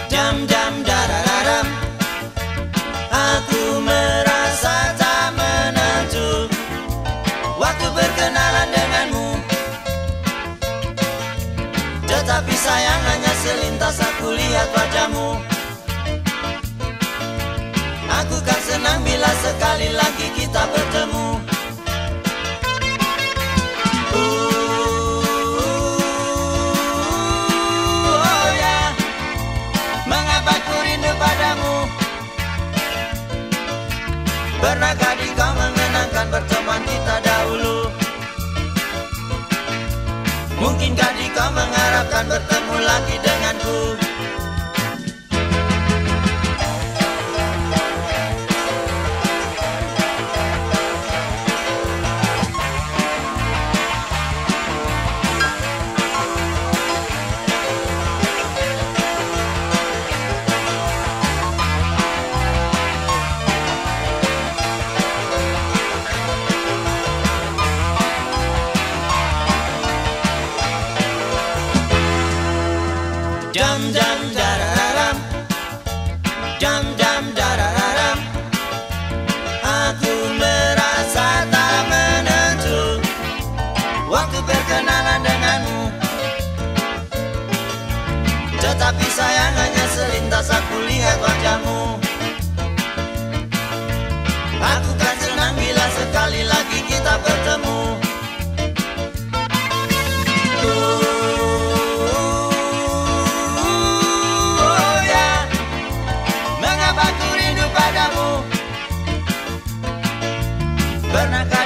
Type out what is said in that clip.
Jam-jam darararam, aku merasa tak menentu waktu berkenalan denganmu. Tetapi sayang hanya selintas aku lihat wajahmu. Aku kan senang bila sekali lagi kita bertemu. Oh ya, mengapa ku rindu padamu? Pernahkah kau mengenangkan pertemuan kita dahulu? Mungkinkah kau mengharapkan bertemu lagi denganku? Jam-jam darararam, jam-jam darararam, aku merasa tak menentu waktu berkenalan denganmu. Tetapi sayang hanya selintas aku lihat wajahmu. Aku kan senang bila sekali lagi kita bertemu. Pernahkah